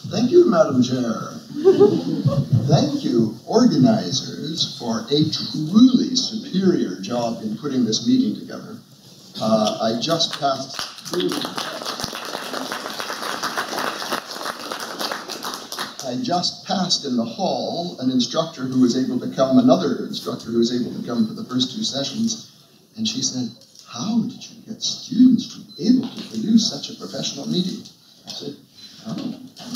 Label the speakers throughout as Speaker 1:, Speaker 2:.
Speaker 1: Thank you, Madam Chair. Thank you, organizers, for a truly superior job in putting this meeting together. I just passed in the hall an instructor who was able to come, another instructor who was able to come for the first 2 sessions, and she said, "How did you get students to be able to produce such a professional meeting?" I said, "Oh."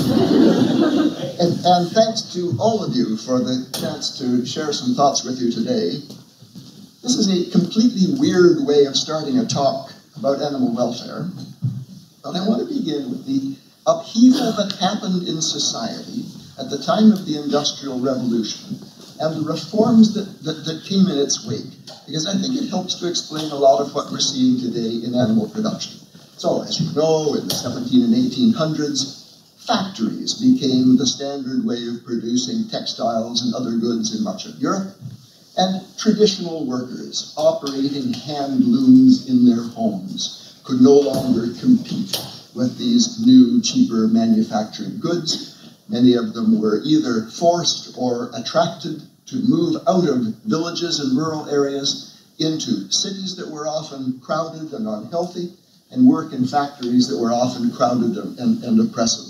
Speaker 1: and thanks to all of you for the chance to share some thoughts with you today. This is a completely weird way of starting a talk about animal welfare, but I want to begin with the upheaval that happened in society at the time of the Industrial Revolution and the reforms that came in its wake, because I think it helps to explain a lot of what we're seeing today in animal production. So, as you know, in the 1700s and 1800s, factories became the standard way of producing textiles and other goods in much of Europe, and traditional workers operating hand looms in their homes could no longer compete with these new, cheaper manufactured goods. Many of them were either forced or attracted to move out of villages and rural areas into cities that were often crowded and unhealthy, and work in factories that were often crowded and oppressive.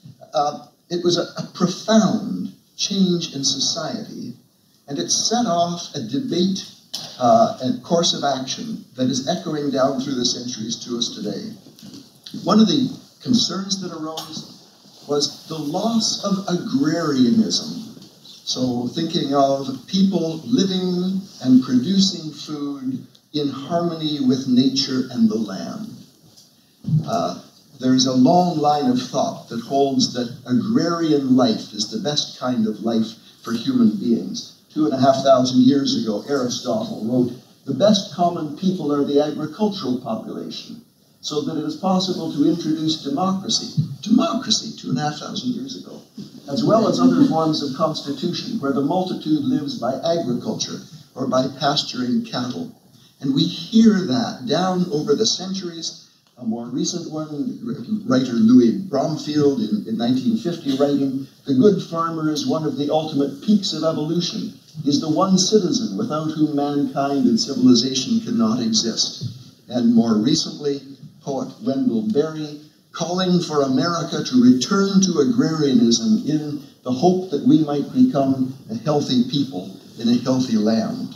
Speaker 1: It was a profound change in society, and it set off a debate and course of action that is echoing down through the centuries to us today. One of the concerns that arose was the loss of agrarianism. So thinking of people living and producing food in harmony with nature and the land. There's a long line of thought that holds that agrarian life is the best kind of life for human beings. 2,500 years ago, Aristotle wrote, "The best common people are the agricultural population," so that it is possible to introduce democracy 2,500 years ago, as well as other forms of constitution where the multitude lives by agriculture or by pasturing cattle. And we hear that down over the centuries. A more recent one, writer Louis Bromfield in 1950 writing, "The good farmer is one of the ultimate peaks of evolution. He's the one citizen without whom mankind and civilization cannot exist." And more recently, poet Wendell Berry, calling for America to return to agrarianism in the hope that we might become a healthy people in a healthy land.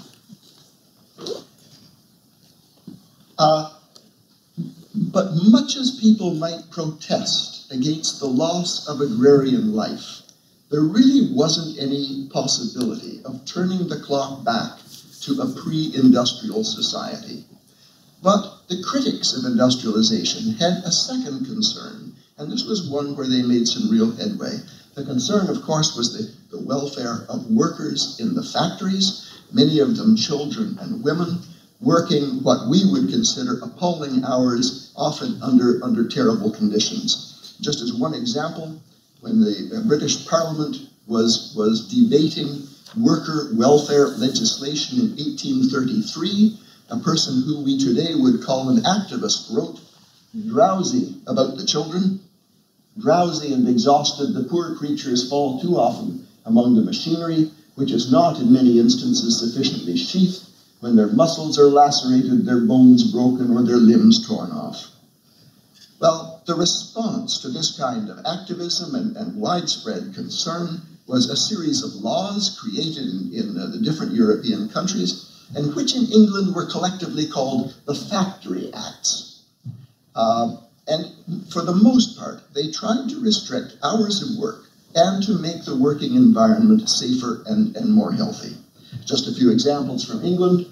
Speaker 1: But much as people might protest against the loss of agrarian life, there really wasn't any possibility of turning the clock back to a pre-industrial society. But the critics of industrialization had a second concern, and this was one where they made some real headway. The concern, of course, was the welfare of workers in the factories, many of them children and women, working what we would consider appalling hours, often under terrible conditions. Just as one example, when the British Parliament was debating worker welfare legislation in 1833, a person who we today would call an activist wrote, "Drowsy about the children, drowsy and exhausted, the poor creatures fall too often among the machinery, which is not in many instances sufficiently sheathed. When their muscles are lacerated, their bones broken, or their limbs torn off." Well, the response to this kind of activism and widespread concern was a series of laws created in the different European countries, and which in England were collectively called the Factory Acts. And for the most part, they tried to restrict hours of work and to make the working environment safer and more healthy. Just a few examples from England.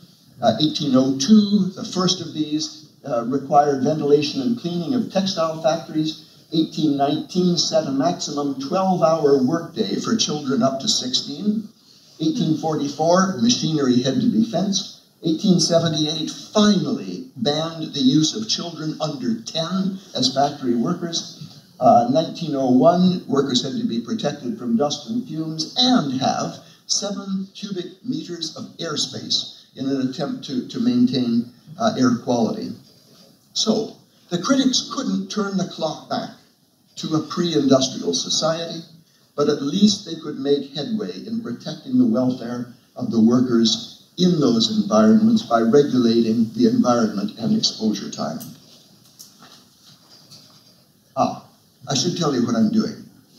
Speaker 1: 1802, the first of these, required ventilation and cleaning of textile factories. 1819 set a maximum 12-hour workday for children up to 16. 1844, machinery had to be fenced. 1878 finally banned the use of children under 10 as factory workers. 1901, workers had to be protected from dust and fumes and have 7 cubic meters of airspace in an attempt to maintain air quality. So, the critics couldn't turn the clock back to a pre-industrial society, but at least they could make headway in protecting the welfare of the workers in those environments by regulating the environment and exposure time. I should tell you what I'm doing.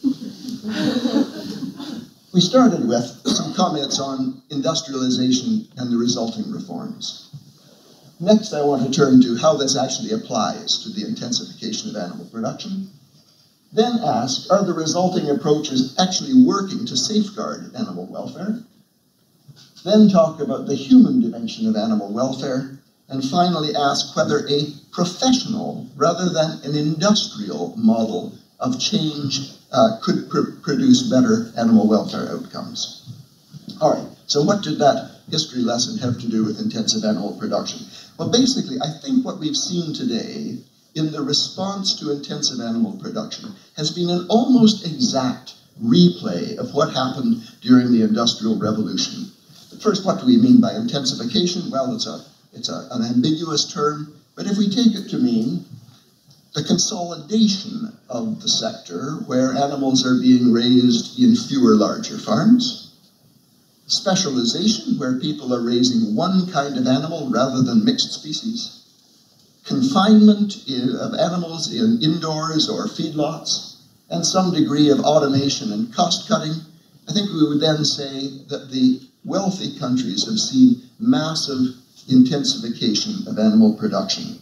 Speaker 1: We started with some comments on industrialization and the resulting reforms. Next, I want to turn to how this actually applies to the intensification of animal production. Then ask, are the resulting approaches actually working to safeguard animal welfare? Then talk about the human dimension of animal welfare, and finally ask whether a professional rather than an industrial model of change could produce better animal welfare outcomes. All right, so what did that history lesson have to do with intensive animal production? Well, basically, I think what we've seen today in the response to intensive animal production has been an almost exact replay of what happened during the Industrial Revolution. First, what do we mean by intensification? Well, it's an ambiguous term, but if we take it to mean the consolidation of the sector where animals are being raised in fewer larger farms, specialization where people are raising one kind of animal rather than mixed species, confinement of animals in indoors or feedlots, and some degree of automation and cost cutting, I think we would then say that the wealthy countries have seen massive intensification of animal production.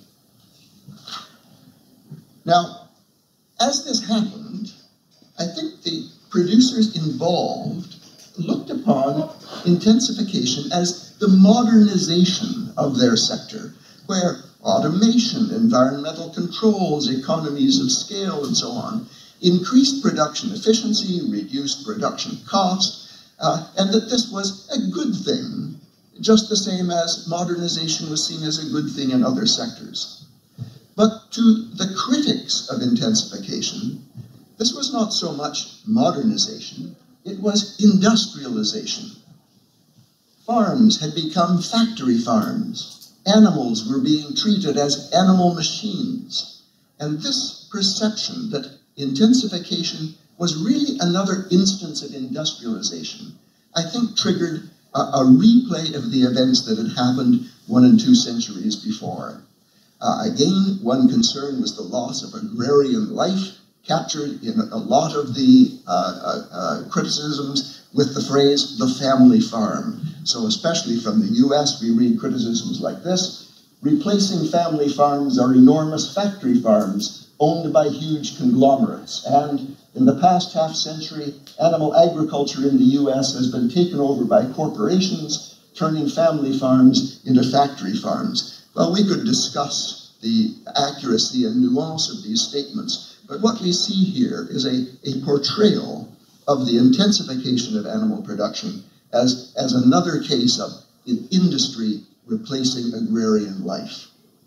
Speaker 1: Now, as this happened, I think the producers involved looked upon intensification as the modernization of their sector, where automation, environmental controls, economies of scale, and so on, increased production efficiency, reduced production cost, and that this was a good thing, just the same as modernization was seen as a good thing in other sectors. But to the critics of intensification, this was not so much modernization, it was industrialization. Farms had become factory farms. Animals were being treated as animal machines. And this perception that intensification was really another instance of industrialization, I think triggered a replay of the events that had happened 1 and 2 centuries before. Again, one concern was the loss of agrarian life, captured in a lot of the criticisms with the phrase, the family farm. So especially from the US, we read criticisms like this: replacing family farms are enormous factory farms owned by huge conglomerates. And in the past half century, animal agriculture in the US has been taken over by corporations, turning family farms into factory farms. Well, we could discuss the accuracy and nuance of these statements, but what we see here is a portrayal of the intensification of animal production as another case of industry replacing agrarian life.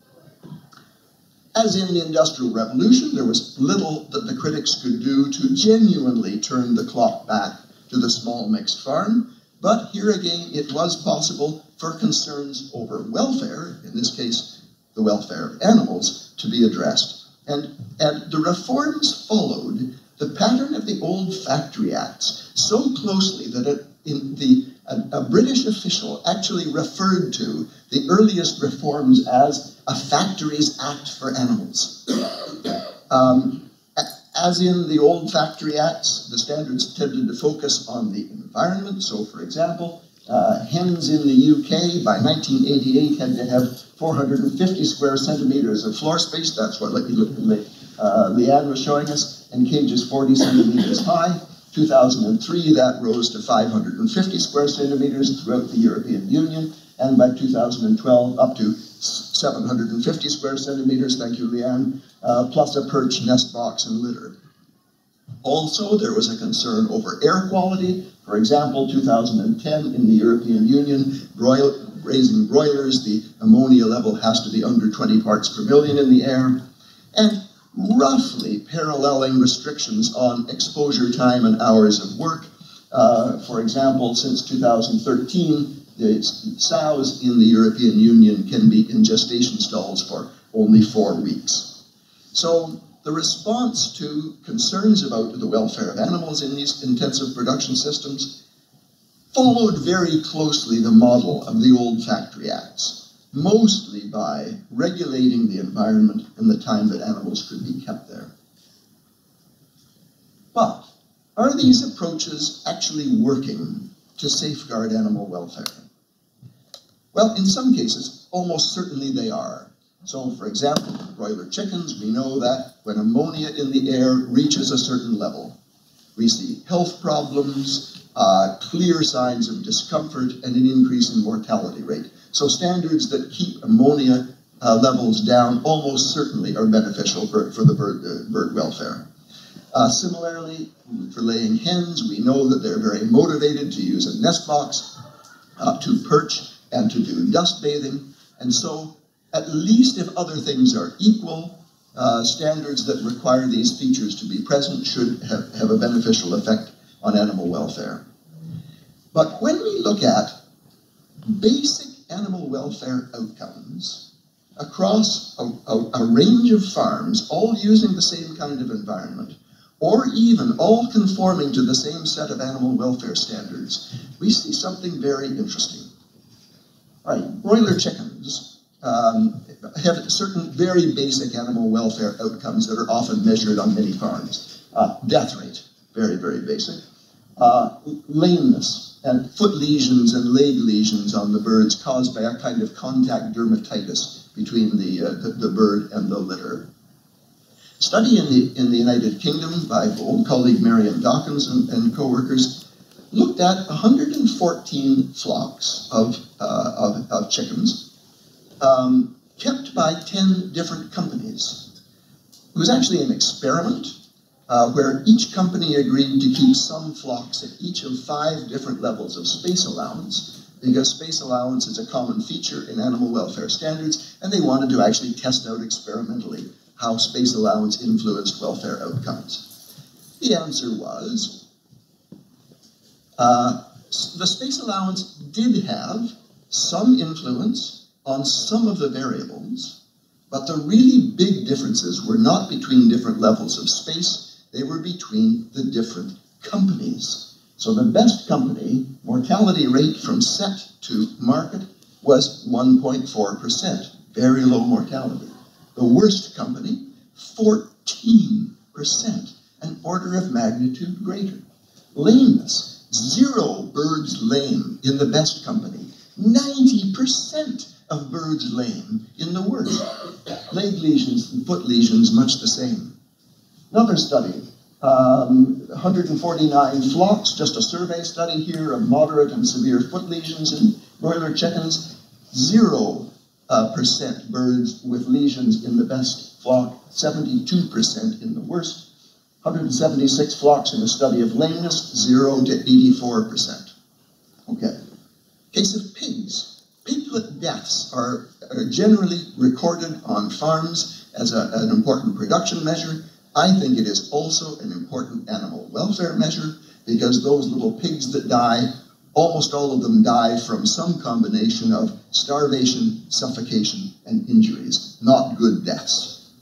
Speaker 1: As in the Industrial Revolution, there was little that the critics could do to genuinely turn the clock back to the small mixed farm, but here again it was possible for concerns over welfare, in this case the welfare of animals, to be addressed. And the reforms followed the pattern of the old Factory Acts so closely that a British official actually referred to the earliest reforms as a Factories Act for animals. As in the old Factory Acts, the standards tended to focus on the environment. So, for example, hens in the UK by 1988 had to have 450 square centimeters of floor space. That's what Leanne was showing us, and cages 40 centimeters high. 2003, that rose to 550 square centimeters throughout the European Union, and by 2012, up to 750 square centimeters, thank you, Leanne, plus a perch, nest box, and litter. Also, there was a concern over air quality. For example, 2010 in the European Union, raising broilers, the ammonia level has to be under 20 parts per million in the air, and roughly paralleling restrictions on exposure time and hours of work. For example, since 2013, the sows in the European Union can be in gestation stalls for only 4 weeks. So the response to concerns about the welfare of animals in these intensive production systems followed very closely the model of the old factory acts, mostly by regulating the environment and the time that animals could be kept there. But are these approaches actually working to safeguard animal welfare? Well, in some cases, almost certainly they are. So, for example, in broiler chickens, we know that when ammonia in the air reaches a certain level, we see health problems, clear signs of discomfort, and an increase in mortality rate. So standards that keep ammonia levels down almost certainly are beneficial for the bird welfare. Similarly, for laying hens, we know that they're very motivated to use a nest box, to perch, and to do dust bathing. And so, at least if other things are equal, standards that require these features to be present should have a beneficial effect on animal welfare. But when we look at basic animal welfare outcomes across a range of farms, all using the same kind of environment, or even all conforming to the same set of animal welfare standards, we see something very interesting. All right, broiler chickens have certain very basic animal welfare outcomes that are often measured on many farms. Death rate, very, very basic. Lameness and foot lesions and leg lesions on the birds caused by a kind of contact dermatitis between the bird and the litter. Study in the United Kingdom by old colleague Marion Dawkins and co-workers looked at 114 flocks of chickens kept by 10 different companies. It was actually an experiment where each company agreed to keep some flocks at each of 5 different levels of space allowance, because space allowance is a common feature in animal welfare standards, and they wanted to actually test out experimentally how space allowance influenced welfare outcomes. The answer was, the space allowance did have some influence on some of the variables, but the really big differences were not between different levels of space, they were between the different companies. So the best company, mortality rate from set to market, was 1.4%, very low mortality. The worst company, 14%, an order of magnitude greater. Lameness, 0 birds lame in the best company, 90% of birds lame in the worst. Leg lesions and foot lesions, much the same. Another study, 149 flocks, just a survey study here of moderate and severe foot lesions in broiler chickens, 0% birds with lesions in the best flock, 72% in the worst. 176 flocks in a study of lameness, 0 to 84%. Okay. Case of pigs. Piglet deaths are generally recorded on farms as an important production measure. I think it is also an important animal welfare measure, because those little pigs that die, almost all of them die from some combination of starvation, suffocation, and injuries, not good deaths.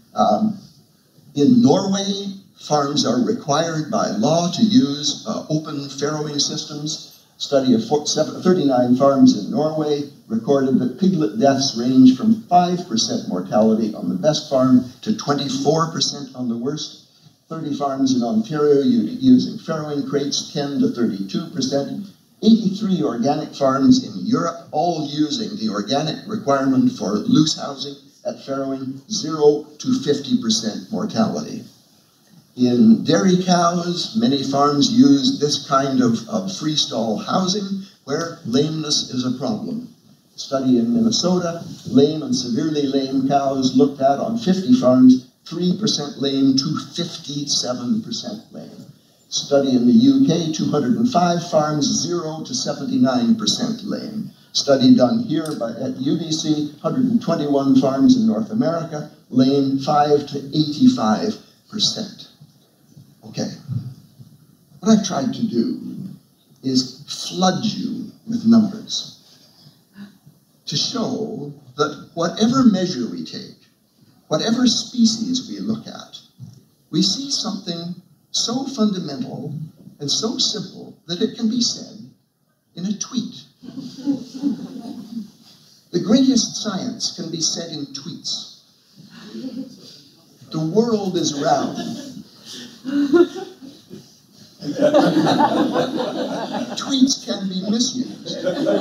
Speaker 1: In Norway, farms are required by law to use open farrowing systems. Study of 39 farms in Norway recorded that piglet deaths range from 5% mortality on the best farm to 24% on the worst. 30 farms in Ontario using farrowing crates, 10 to 32%. 83 organic farms in Europe, all using the organic requirement for loose housing at farrowing, 0 to 50% mortality. In dairy cows, many farms use this kind of freestall housing where lameness is a problem. Study in Minnesota, lame and severely lame cows looked at on 50 farms, 3% lame to 57% lame. Study in the UK, 205 farms, 0 to 79% lame. Study done here at UBC, 121 farms in North America, lame 5 to 85%. Okay, what I've tried to do is flood you with numbers to show that whatever measure we take, whatever species we look at, we see something so fundamental and so simple that it can be said in a tweet. The greatest science can be said in tweets. The world is round. Tweets can be misused.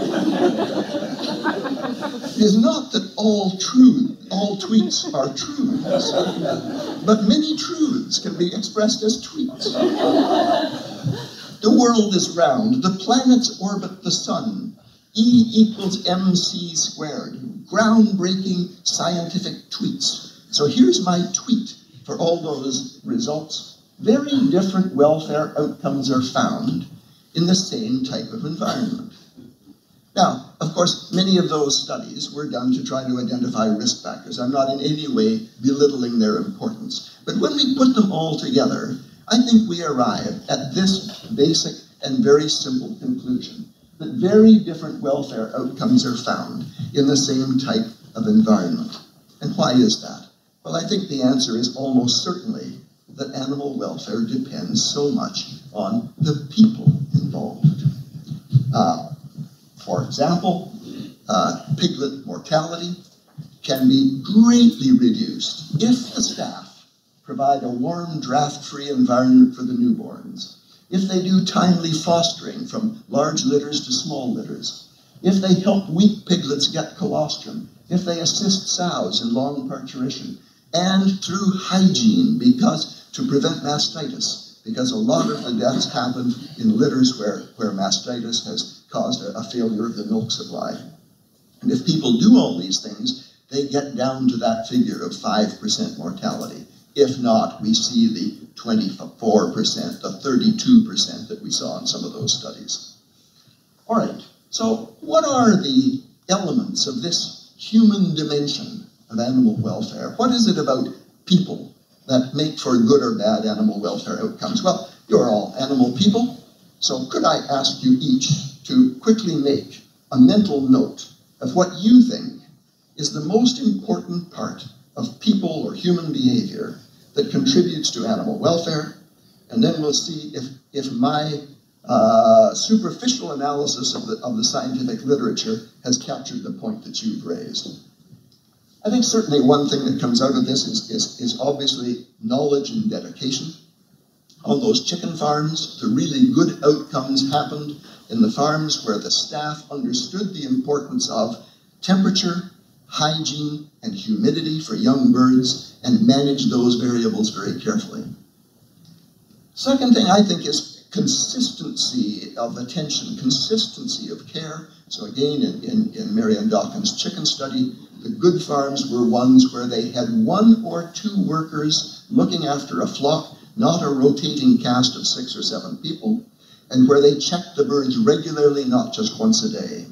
Speaker 1: It is not that all tweets are truths, but many truths can be expressed as tweets. The world is round. The planets orbit the sun. E equals mc squared. Groundbreaking scientific tweets. So here's my tweet for all those results. Very different welfare outcomes are found in the same type of environment. Now, of course, many of those studies were done to try to identify risk factors. I'm not in any way belittling their importance. But when we put them all together, I think we arrive at this basic and very simple conclusion, that very different welfare outcomes are found in the same type of environment. And why is that? Well, I think the answer is almost certainly that animal welfare depends so much on the people involved. For example, piglet mortality can be greatly reduced if the staff provide a warm, draft-free environment for the newborns, if they do timely fostering from large litters to small litters, if they help weak piglets get colostrum, if they assist sows in long parturition, and through hygiene to prevent mastitis, because a lot of the deaths happen in litters where mastitis has caused a failure of the milk supply. And if people do all these things, they get down to that figure of 5% mortality. If not, we see the 24%, the 32% that we saw in some of those studies. All right, so what are the elements of this human dimension of animal welfare? What is it about people that make for good or bad animal welfare outcomes? Well, you're all animal people, so could I ask you each to quickly make a mental note of what you think is the most important part of people or human behavior that contributes to animal welfare, and then we'll see if my superficial analysis of the scientific literature has captured the point that you've raised. I think certainly one thing that comes out of this is obviously knowledge and dedication. On those chicken farms, the really good outcomes happened in the farms where the staff understood the importance of temperature, hygiene, and humidity for young birds and managed those variables very carefully. Second thing I think is consistency of attention, consistency of care. So again, in Marianne Dawkins' chicken study, the good farms were ones where they had 1 or 2 workers looking after a flock, not a rotating cast of 6 or 7 people, and where they checked the birds regularly, not just once a day.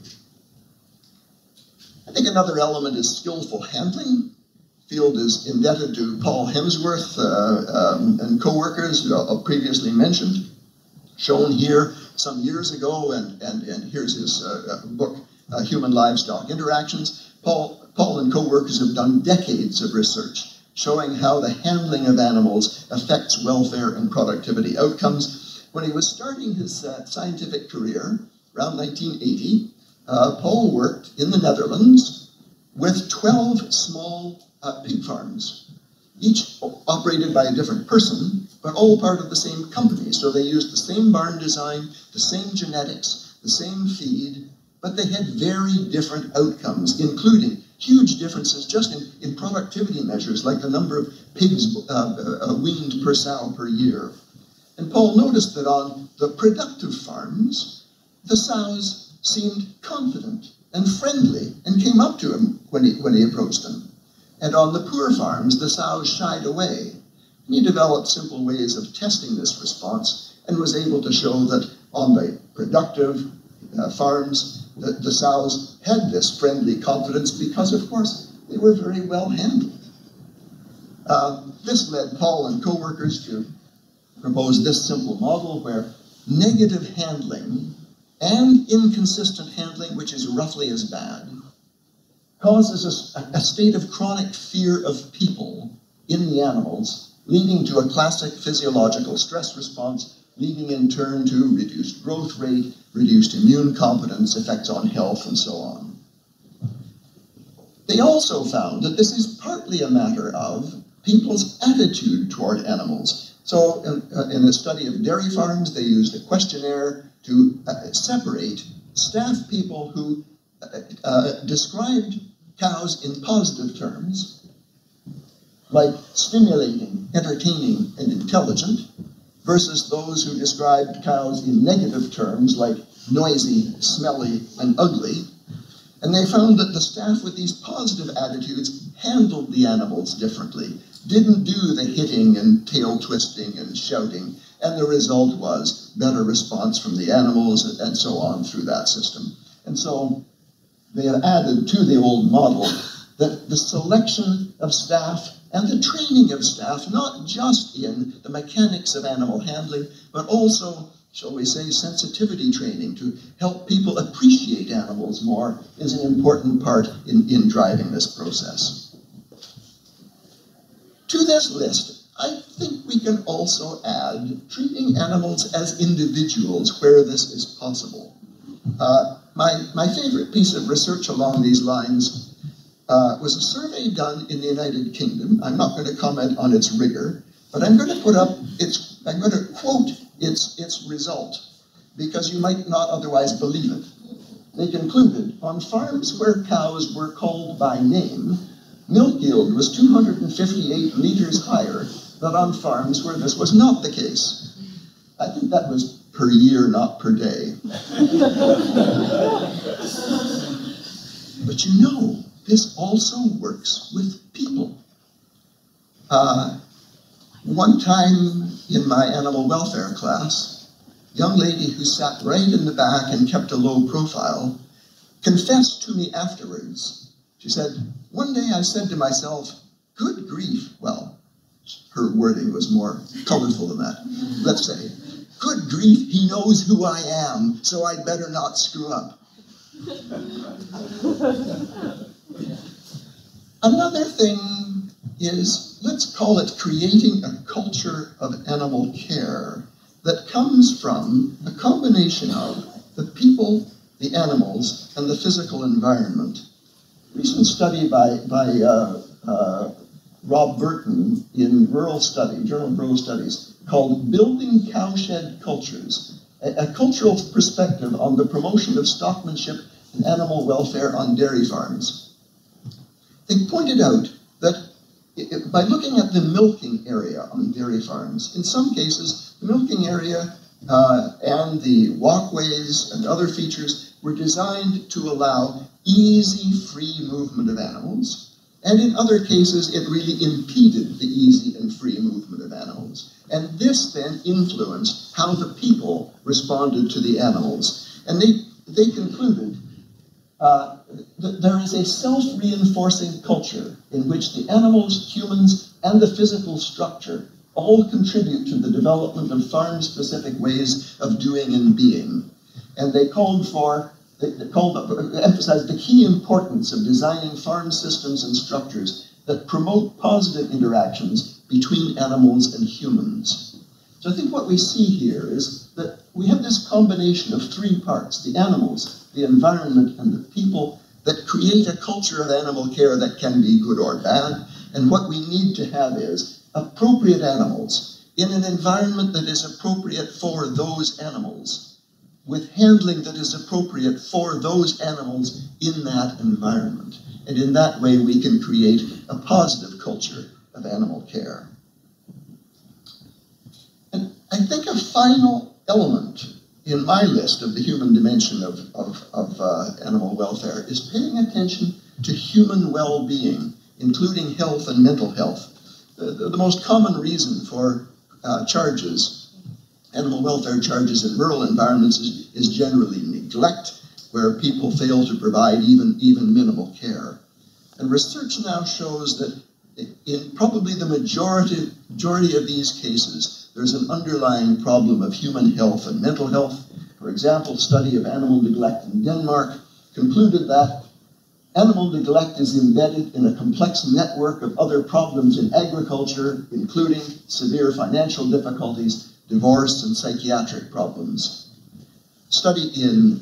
Speaker 1: I think another element is skillful handling. Field is indebted to Paul Hemsworth and co-workers previously mentioned, shown here some years ago, and here's his book, Human Livestock Interactions. Paul and co-workers have done decades of research showing how the handling of animals affects welfare and productivity outcomes. When he was starting his scientific career, around 1980, Paul worked in the Netherlands with 12 small pig farms, each operated by a different person, but all part of the same company. So they used the same barn design, the same genetics, the same feed, but they had very different outcomes, including huge differences just in productivity measures, like the number of pigs weaned per sow per year. And Paul noticed that on the productive farms, the sows seemed confident and friendly and came up to him when he approached them. And on the poor farms, the sows shied away. And he developed simple ways of testing this response and was able to show that on the productive farms, the sows had this friendly confidence because, of course, they were very well handled. This led Paul and co-workers to propose this simple model where negative handling and inconsistent handling, which is roughly as bad, causes a state of chronic fear of people in the animals leading to a classic physiological stress response, leading in turn to reduced growth rate, reduced immune competence, effects on health, and so on. They also found that this is partly a matter of people's attitude toward animals. So in a study of dairy farms, they used a questionnaire to separate staff people who described cows in positive terms, like stimulating, entertaining, and intelligent, versus those who described cows in negative terms, like noisy, smelly, and ugly. And they found that the staff with these positive attitudes handled the animals differently, didn't do the hitting and tail twisting and shouting, and the result was better response from the animals and so on through that system. And so they have added to the old model that the selection of staff and the training of staff, not just in the mechanics of animal handling, but also, shall we say, sensitivity training to help people appreciate animals more, is an important part in driving this process. To this list, I think we can also add treating animals as individuals where this is possible. My favorite piece of research along these lines was a survey done in the United Kingdom. I'm not going to comment on its rigor, but I'm going to I'm going to quote its result, because you might not otherwise believe it. They concluded, on farms where cows were called by name, milk yield was 258 liters higher than on farms where this was not the case. I think that was per year, not per day. But you know, this also works with people. One time in my animal welfare class, a young lady who sat right in the back and kept a low profile confessed to me afterwards. She said, one day I said to myself, good grief. Well, her wording was more colorful than that. Let's say, good grief, he knows who I am, so I'd better not screw up. Another thing is, let's call it creating a culture of animal care that comes from a combination of the people, the animals, and the physical environment. A recent study by Rob Burton in Rural Study, Journal of Rural Studies, called Building Cowshed Cultures, a cultural perspective on the promotion of stockmanship and animal welfare on dairy farms. They pointed out that by looking at the milking area on dairy farms, in some cases, the milking area and the walkways and other features were designed to allow easy, free movement of animals, and in other cases, it really impeded the easy and free movement of animals. And this then influenced how the people responded to the animals. And they concluded that there is a self-reinforcing culture in which the animals, humans, and the physical structure all contribute to the development of farm-specific ways of doing and being. And they emphasized the key importance of designing farm systems and structures that promote positive interactions between animals and humans. So I think what we see here is that we have this combination of three parts: the animals, the environment, and the people, that create a culture of animal care that can be good or bad. And what we need to have is appropriate animals in an environment that is appropriate for those animals, with handling that is appropriate for those animals in that environment. And in that way, we can create a positive culture of animal care. And I think a final element in my list of the human dimension of animal welfare is paying attention to human well-being, including health and mental health. The most common reason for animal welfare charges in rural environments is generally neglect, where people fail to provide even minimal care. And research now shows that in probably the majority of these cases, there's an underlying problem of human health and mental health. For example, a study of animal neglect in Denmark concluded that Animal neglect is embedded in a complex network of other problems in agriculture, including severe financial difficulties, divorce, and psychiatric problems. Study in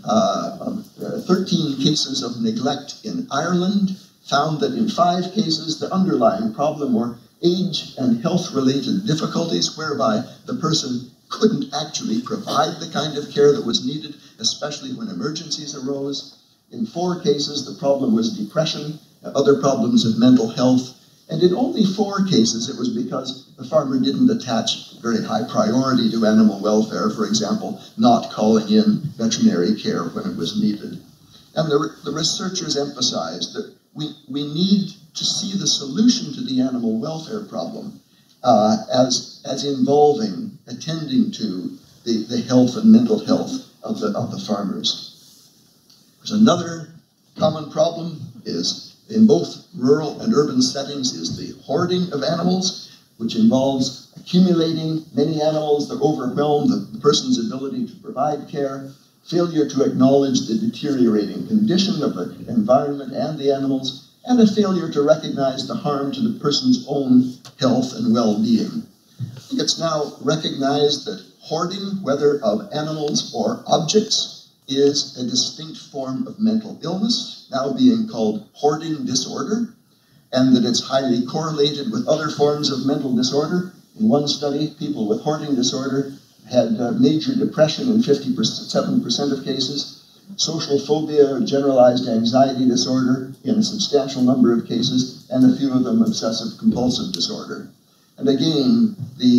Speaker 1: 13 cases of neglect in Ireland found that in 5 cases the underlying problem were age and health-related difficulties whereby the person couldn't actually provide the kind of care that was needed, especially when emergencies arose. In 4 cases, the problem was depression, other problems of mental health, and in only 4 cases, it was because the farmer didn't attach very high priority to animal welfare, for example, not calling in veterinary care when it was needed. And the researchers emphasized that we need to see the solution to the animal welfare problem as involving attending to the health and mental health of the farmers. There's another common problem is in both rural and urban settings is the hoarding of animals, which involves accumulating many animals that overwhelm the person's ability to provide care, failure to acknowledge the deteriorating condition of the environment and the animals, and a failure to recognize the harm to the person's own health and well-being. I think it's now recognized that hoarding, whether of animals or objects, is a distinct form of mental illness, now being called hoarding disorder, and that it's highly correlated with other forms of mental disorder. In one study, people with hoarding disorder had major depression in 57% of cases, social phobia, generalized anxiety disorder in a substantial number of cases, and a few of them obsessive compulsive disorder. And again,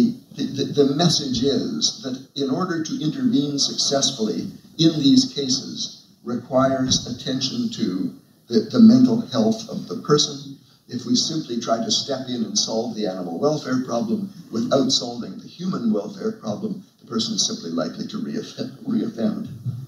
Speaker 1: the message is that in order to intervene successfully in these cases requires attention to the mental health of the person. If we simply try to step in and solve the animal welfare problem without solving the human welfare problem, the person is simply likely to reoffend.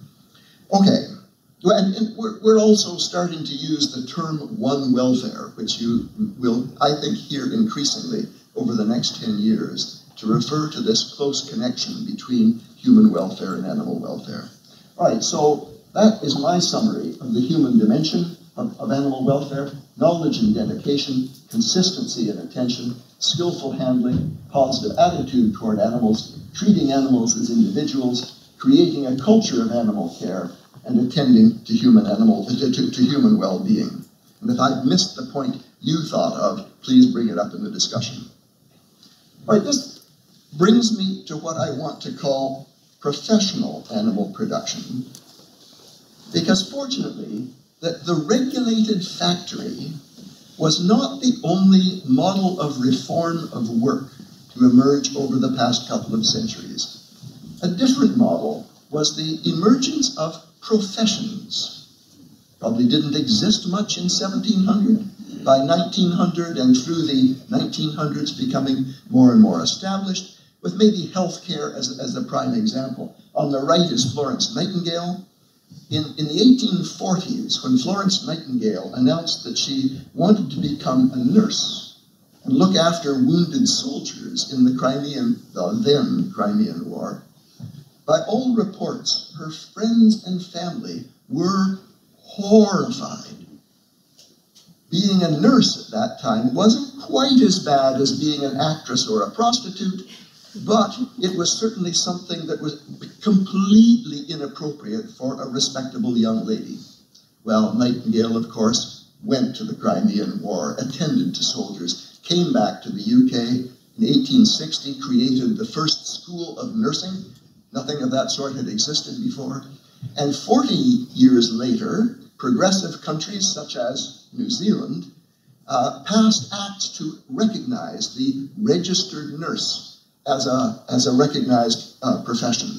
Speaker 1: Okay, and we're also starting to use the term one welfare, which you will, I think, hear increasingly over the next 10 years to refer to this close connection between human welfare and animal welfare. All right, so that is my summary of the human dimension of animal welfare: knowledge and dedication, consistency and attention, skillful handling, positive attitude toward animals, treating animals as individuals, creating a culture of animal care, and attending to human well-being. And if I've missed the point you thought of, please bring it up in the discussion. All right, this brings me to what I want to call professional animal production, because fortunately, the regulated factory was not the only model of reform of work to emerge over the past couple of centuries. A different model was the emergence of professions. Probably didn't exist much in 1700. By 1900 and through the 1900s becoming more and more established, with maybe healthcare as a prime example. On the right is Florence Nightingale. In the 1840s, when Florence Nightingale announced that she wanted to become a nurse and look after wounded soldiers in the then Crimean War, by all reports, her friends and family were horrified. Being a nurse at that time wasn't quite as bad as being an actress or a prostitute, but it was certainly something that was completely inappropriate for a respectable young lady. Well, Nightingale, of course, went to the Crimean War, attended to soldiers, came back to the UK, in 1860 created the first school of nursing. Nothing of that sort had existed before. And 40 years later, progressive countries such as New Zealand passed acts to recognize the registered nurse as a recognized profession.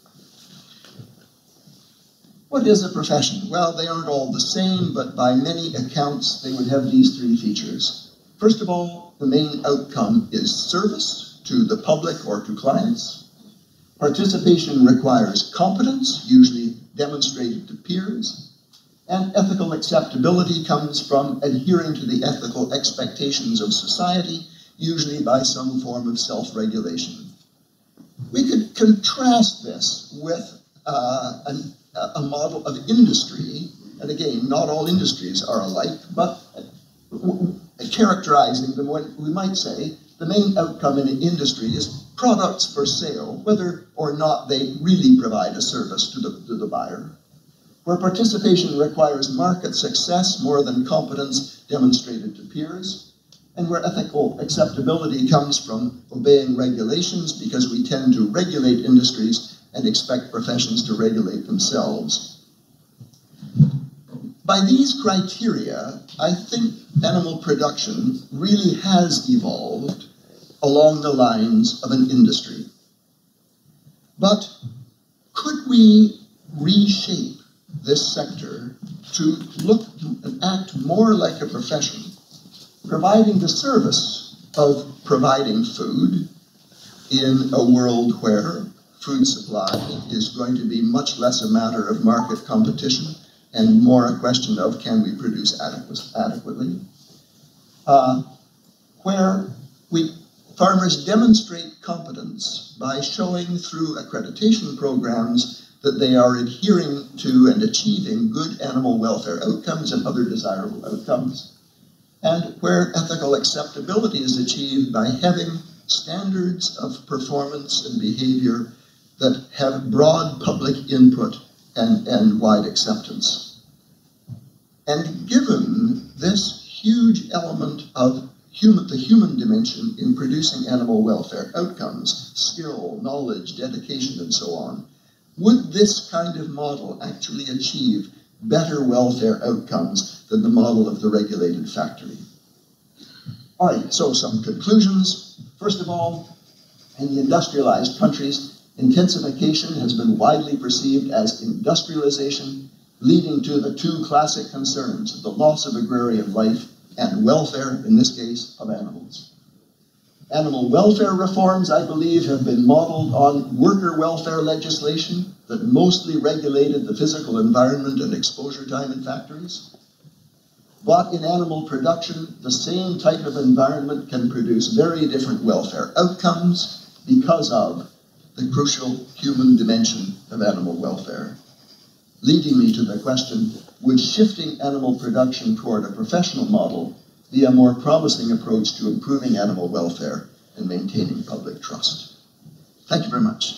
Speaker 1: What is a profession? Well, they aren't all the same, but by many accounts, they would have these 3 features. First of all, the main outcome is service to the public or to clients. Participation requires competence, usually demonstrated to peers. And ethical acceptability comes from adhering to the ethical expectations of society, usually by some form of self-regulation. We could contrast this with a model of industry and again, not all industries are alike, but characterizing them, we might say, the main outcome in an industry is products for sale, whether or not they really provide a service to the buyer. Where participation requires market success more than competence demonstrated to peers, and where ethical acceptability comes from obeying regulations because we tend to regulate industries and expect professions to regulate themselves. By these criteria, I think animal production really has evolved along the lines of an industry. But could we reshape this sector to look and act more like a profession, providing the service of providing food in a world where food supply is going to be much less a matter of market competition and more a question of can we produce adequately, where farmers demonstrate competence by showing through accreditation programs that they are adhering to and achieving good animal welfare outcomes and other desirable outcomes, and where ethical acceptability is achieved by having standards of performance and behavior that have broad public input and wide acceptance. And given this huge element of the human dimension in producing animal welfare outcomes, skill, knowledge, dedication, and so on, would this kind of model actually achieve better welfare outcomes than the model of the regulated factory? All right, so some conclusions. First of all, in the industrialized countries, intensification has been widely perceived as industrialization, leading to the two classic concerns, the loss of agrarian life and welfare, in this case, of animals. Animal welfare reforms, I believe, have been modeled on worker welfare legislation that mostly regulated the physical environment and exposure time in factories. But in animal production, the same type of environment can produce very different welfare outcomes because of the crucial human dimension of animal welfare. Leading me to the question, would shifting animal production toward a professional model be a more promising approach to improving animal welfare and maintaining public trust? Thank you very much.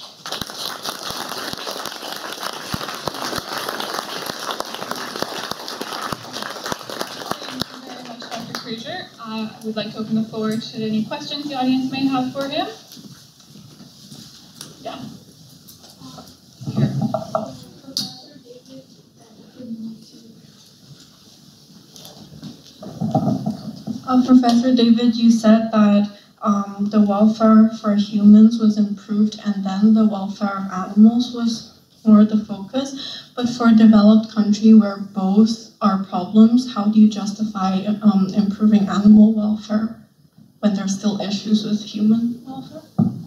Speaker 2: Thank you very much, Dr. Fraser. I would like to open the floor to any questions the audience may have for him. Yeah. Here.
Speaker 3: Professor David, you said that the welfare for humans was improved and then the welfare of animals was more the focus. But for a developed country where both are problems, how do you justify improving animal welfare when there's still issues with human welfare?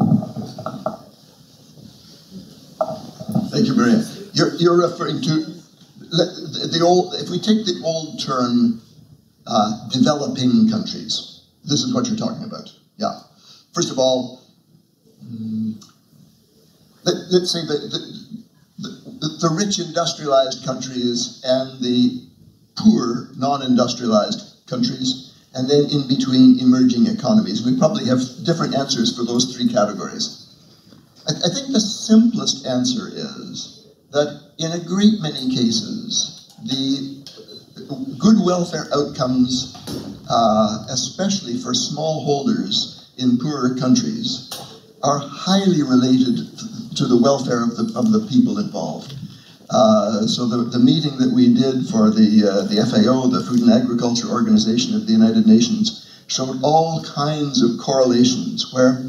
Speaker 1: Thank you, Maria. You're referring to the old, if we take the old term, developing countries. This is what you're talking about. Yeah. First of all, let's say the rich industrialized countries and the poor non-industrialized countries, and then in between emerging economies. We probably have different answers for those three categories. I think the simplest answer is that in a great many cases, the good welfare outcomes, especially for smallholders in poorer countries, are highly related to the welfare of the people involved. So the meeting that we did for the FAO, the Food and Agriculture Organization of the United Nations, showed all kinds of correlations where,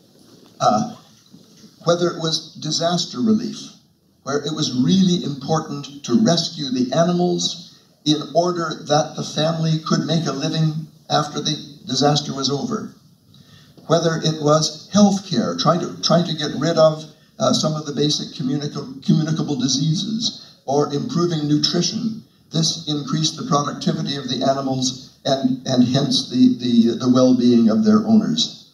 Speaker 1: whether it was disaster relief, where it was really important to rescue the animals in order that the family could make a living after the disaster was over. Whether it was healthcare, trying to get rid of some of the basic communicable diseases, or improving nutrition. This increased the productivity of the animals and hence the well-being of their owners.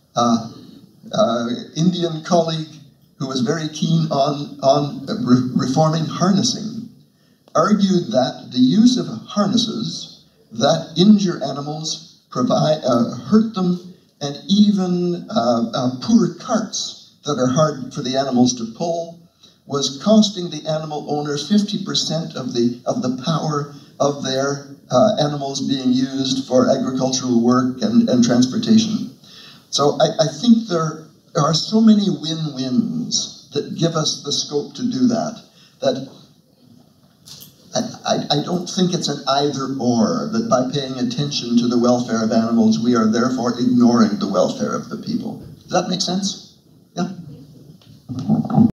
Speaker 1: Indian colleague who was very keen on reforming harnessing argued that the use of harnesses that injure animals, hurt them, and even poor carts that are hard for the animals to pull, was costing the animal owners 50% of the power of their animals being used for agricultural work and transportation. So I think there are so many win-wins that give us the scope to do that, that I don't think it's an either-or, that by paying attention to the welfare of animals, we are therefore ignoring the welfare of the people. Does that make sense?